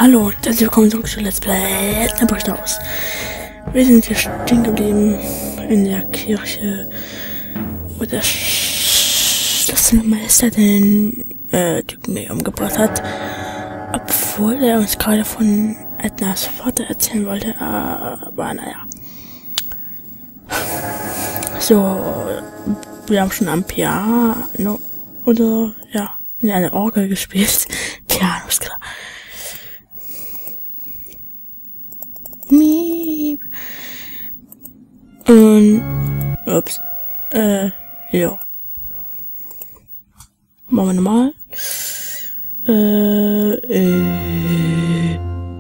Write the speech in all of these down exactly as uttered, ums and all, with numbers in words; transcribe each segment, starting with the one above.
Hallo und herzlich willkommen zurück zu Let's Play der Bricht aus. Wir sind hier stehen geblieben in der Kirche, wo der Schlüsselmeister den äh, Typen mir umgebracht hat, obwohl er uns gerade von Ednas Vater erzählen wollte, aber naja. So, wir haben schon am Piano oder ja, in einer Orgel gespielt. Piano ist klar. Miep. Und, ups, äh, ja. Machen wir nochmal. Äh, äh.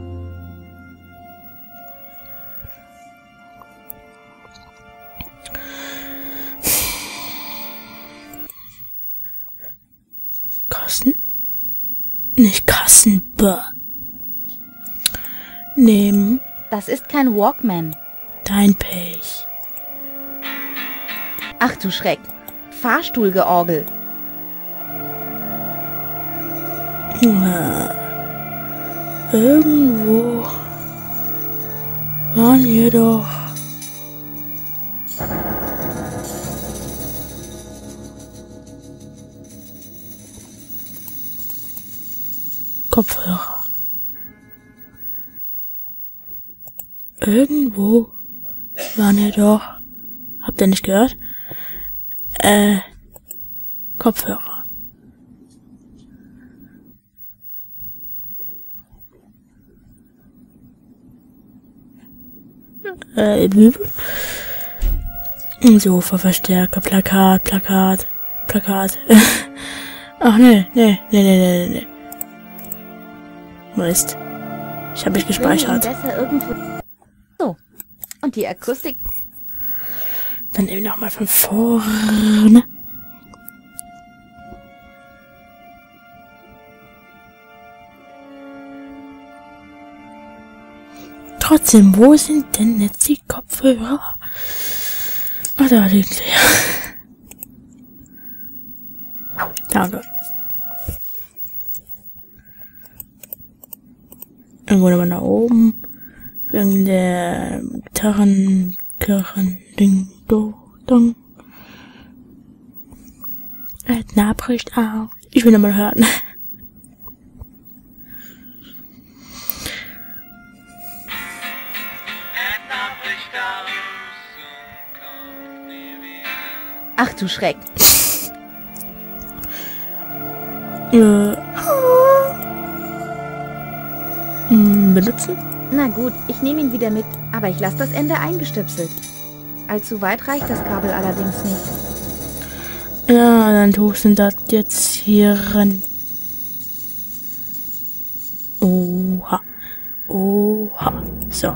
Kassen? Nicht Kassen, bäh. Nehmen. Das ist kein Walkman. Dein Pech. Ach du Schreck. Fahrstuhlgeorgel. Na, irgendwo waren wir doch. Kopfhörer. Irgendwo waren wir doch. Habt ihr nicht gehört? Äh, Kopfhörer. Äh, Sofa, Verstärker, Plakat, Plakat, Plakat. Ach nee, nee, nee, nee, nee, nee. Mist. Ich habe mich gespeichert. Besser irgendwo. So. Und die Akustik. Dann eben nochmal von vorne. Trotzdem, wo sind denn jetzt die Kopfhörer? Ah, da liegen sie. Danke. Irgendwo nochmal nach oben. Wegen der Gitarren, Kirchen, Ding, Do, Dong. Edna bricht auf. Ich will nochmal hören. Ach du Schreck. äh. Benutzen? Na gut, ich nehme ihn wieder mit, aber ich lasse das Ende eingestöpselt. Allzu weit reicht das Kabel allerdings nicht. Ja, dann tust du das jetzt hier rein. Oha. Oha. So.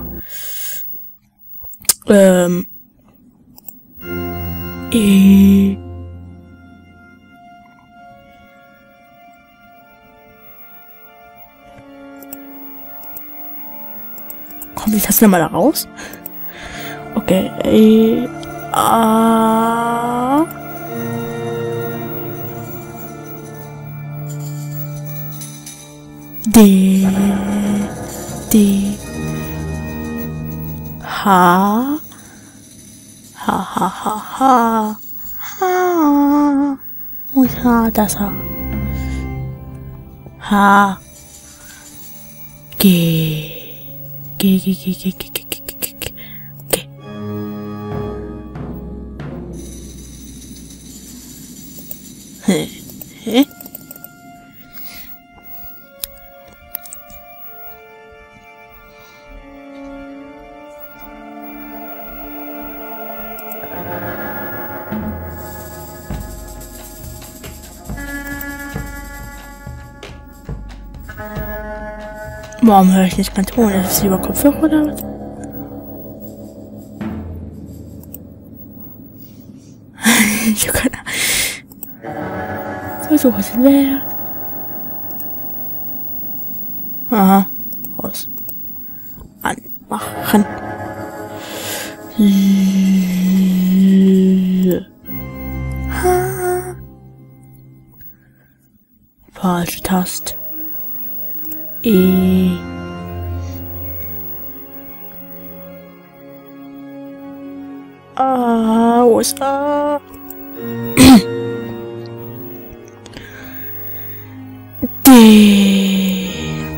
Ähm. E. Kommt die Taste nochmal da raus? Okay. E. A. D. D. H. H, H, H, H. H. Wo ist H? Das H. H. G. G, G, G, G, G, G, G, G, G, G. G. Hä? Hä? Warum höre ich nicht keinen Ton? Ist es lieber Kopfhörer oder was? Ich hab keine Ahnung. So, so was wert. Aha. Aus. Anmachen. Ha. Falsche Taste. E. los. Ah. D.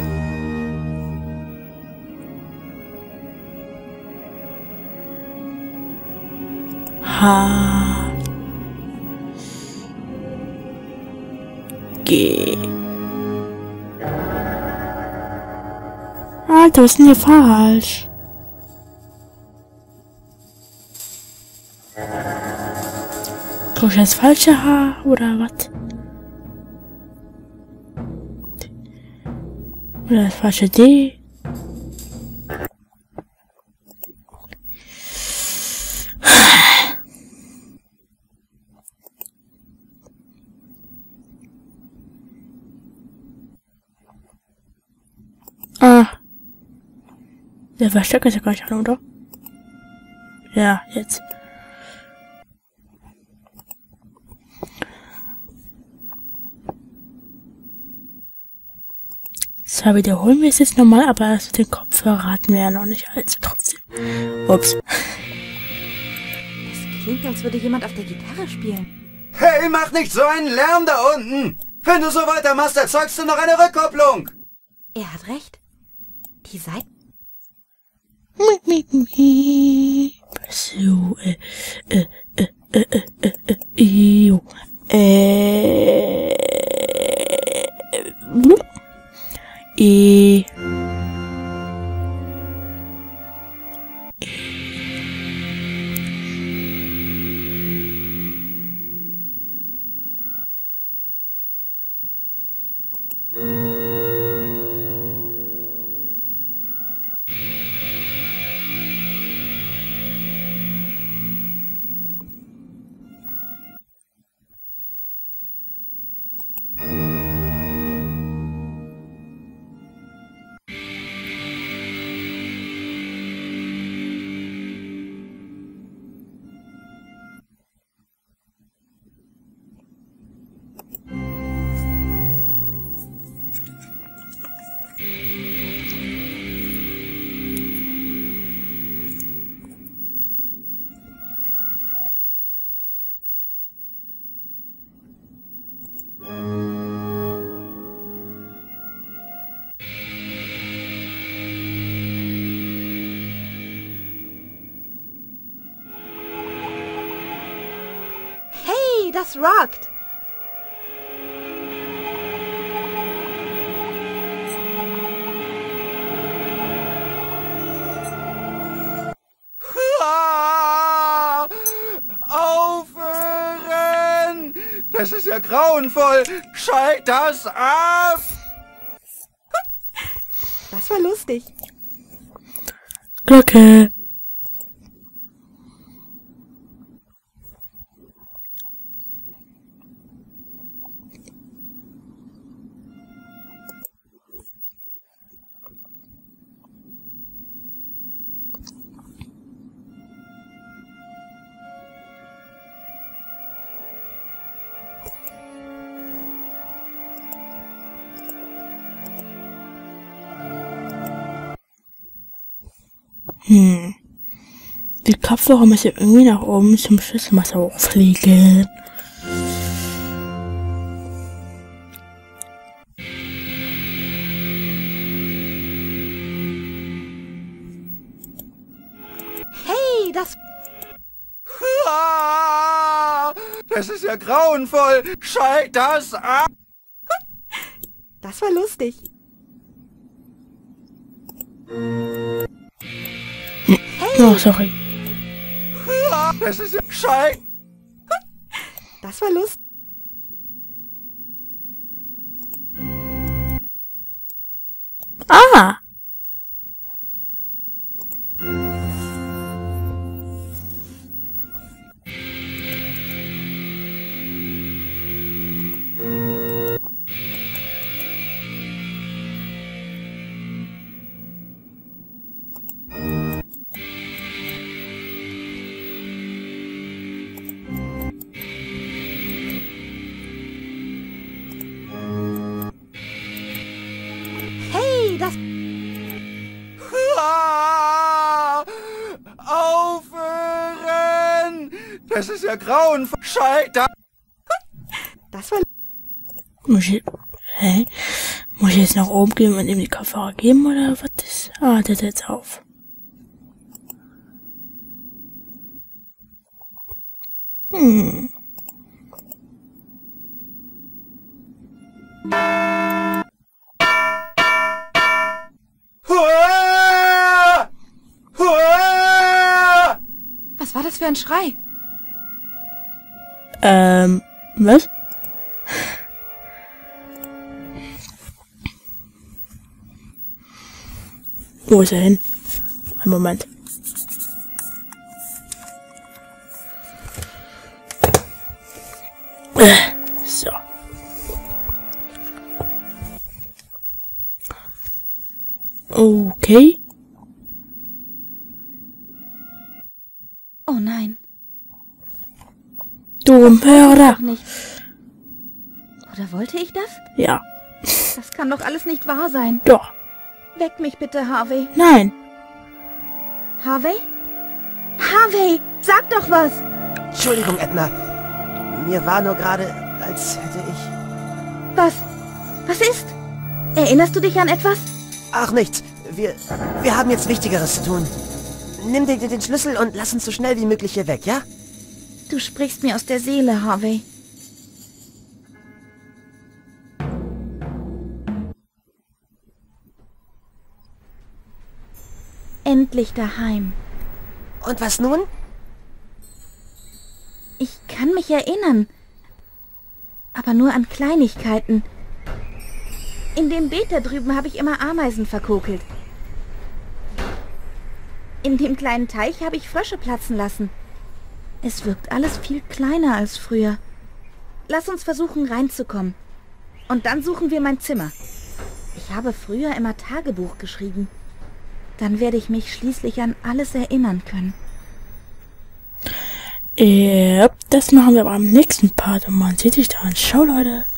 H. G. Alter, was ist denn hier falsch? Guck ich das falsche Haar oder was? Oder das falsche D? Ah. Der Versteck ist ja gar nicht an, oder? Ja, jetzt. Zwar wiederholen wir es jetzt nochmal, aber das mit den Kopfhörer hatten wir ja noch nicht, also trotzdem. Ups. Das klingt, als würde jemand auf der Gitarre spielen. Hey, mach nicht so einen Lärm da unten! Wenn du so weitermachst, erzeugst du noch eine Rückkopplung! Er hat recht. Die Seiten... So, äh, äh, äh, äh, äh, äh, jo, äh, E, Hey, das rockt! Ah, aufhören! Das ist ja grauenvoll! Schalt das ab! Das war lustig. Glocke. Hm. Die Kopfhörer müssen irgendwie nach oben zum Schlüsselmesser hochfliegen. Hey, das... Ah, das ist ja grauenvoll! Schalt das ab! Das war lustig. Oh, sorry. Ah, das ist ja schalt! Das war lustig. Ah! Das ist ja grauenvoll. Scheiter. Das war... Muss ich... Hä? Muss ich jetzt nach oben gehen und ihm die Kopfhörer geben, oder was ist? Ah, der hört jetzt auf. Hm. Was war das für ein Schrei? Ähm, was? Wo ist er hin? Ein Moment. Äh, so. Okay. Oh nein. Du Mörder. Doch nicht. Oder wollte ich das? Ja. Das kann doch alles nicht wahr sein. Doch. Weck mich bitte, Harvey. Nein. Harvey? Harvey, sag doch was! Entschuldigung, Edna. Mir war nur gerade, als hätte ich... Was? Was ist? Erinnerst du dich an etwas? Ach, nichts. Wir, wir haben jetzt Wichtigeres zu tun. Nimm dir den Schlüssel und lass uns so schnell wie möglich hier weg, ja? Du sprichst mir aus der Seele, Harvey. Endlich daheim. Und was nun? Ich kann mich erinnern. Aber nur an Kleinigkeiten. In dem Beet da drüben habe ich immer Ameisen verkokelt. In dem kleinen Teich habe ich Frösche platzen lassen. Es wirkt alles viel kleiner als früher. Lass uns versuchen, reinzukommen. Und dann suchen wir mein Zimmer. Ich habe früher immer Tagebuch geschrieben. Dann werde ich mich schließlich an alles erinnern können. Ja, das machen wir aber am nächsten Part. Und man sieht sich dann. Ciao, Leute.